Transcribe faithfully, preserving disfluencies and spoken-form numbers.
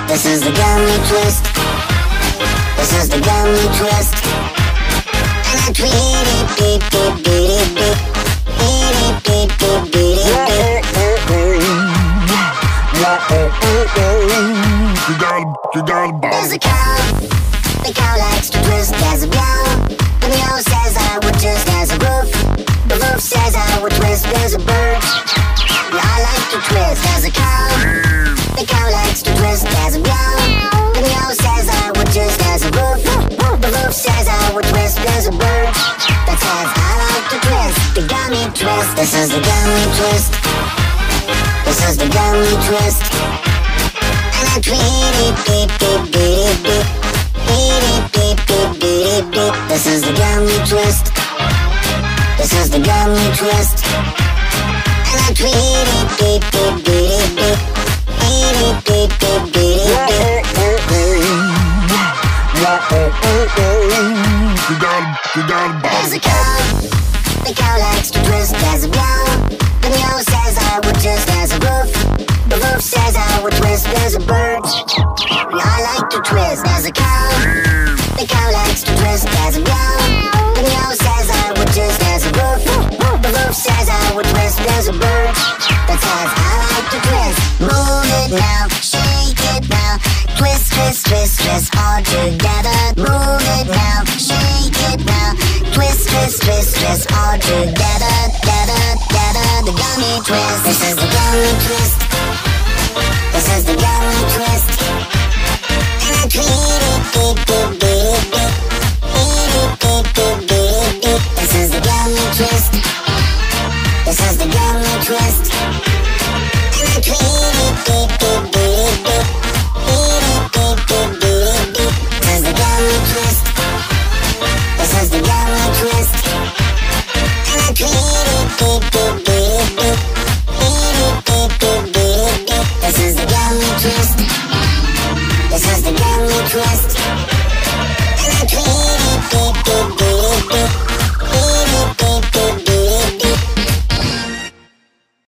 This is the gummy twist. This is the gummy twist. And I tweet it, beep, beep, beep, beep, beep. Beep, beep, beep, beep, beep, beep. You gotta, you gotta bounce. There's a cow. The cow likes to twist as a meow. The meow says I would twist as a roof. The roof says I would twist as a bird. Yeah, I like to twist as a cow. The cow likes to twist as a meow. The meow says I would twist as a roof. The roof says I would twist as a bird. That says I like to twist. The gummy twist. This is the gummy twist. This is the gummy twist. And I tweet it, beep, beep, beep, beep. Beep, beep, beep, beep, beep. This is the gummy twist. This is the gummy twist. And I tweet it, beep, beep, beep, beep. Beep, beep, beep, beep, beep. You gotta, you gotta bounce. There's a cow. The cow likes to twist as a meow. The meow says I would twist as a roof. The roof says I would twist as a bird. I like to twist as a cow. The cow likes to twist as a meow. The meow says I would twist as a roof. The roof says I would twist as a bird. That says I like to twist. Move it now, shake it now. Twist, twist, twist, twist all together. Move it now, shake it now. Twist, twist, twist, twist all together. Together, together, the gummy twist. This is the gummy twist. This is the gummy twist. And I tweet it, beep, beep, beep, beep. Beep, beep, beep, beep, beep. This is the gummy twist. This is the gummy twist. And I tweet it, beep,